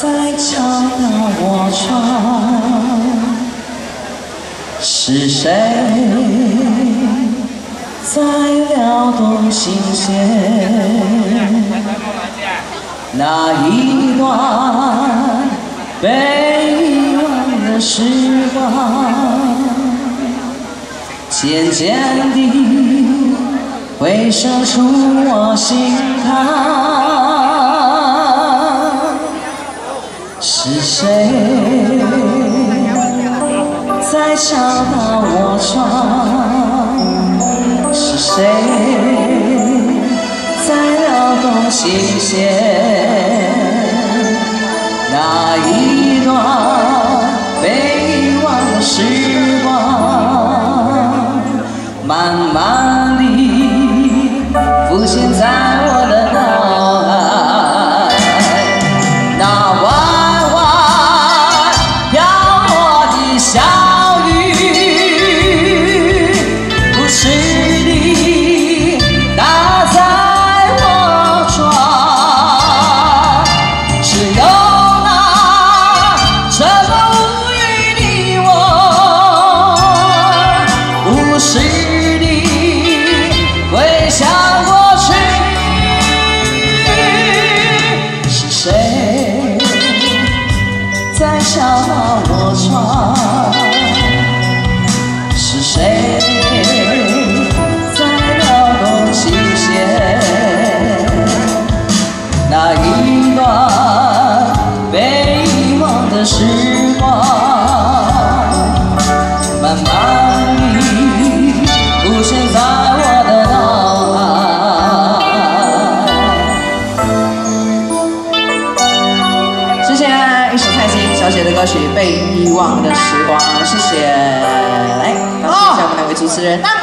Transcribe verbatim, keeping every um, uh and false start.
在敲打我窗，是谁在撩动心弦？那一段被遗忘的时光，渐渐地回射出我心坎。是谁在敲打我窗？是谁在撩动心弦？那一段被遗忘的时光，慢慢地浮现在我的脑海。那弯弯飘落的小雨，不是你打在我窗，是有那沉默无语的我，不是你回想过去。是谁在敲打我窗？是谁在撩动心弦？那一段被遗忘的时光，慢慢地浮现在我的脑海。谢谢，一首蔡琴小姐的歌曲《被遗忘的时光》，谢谢。来，感谢一下我们两位主持人。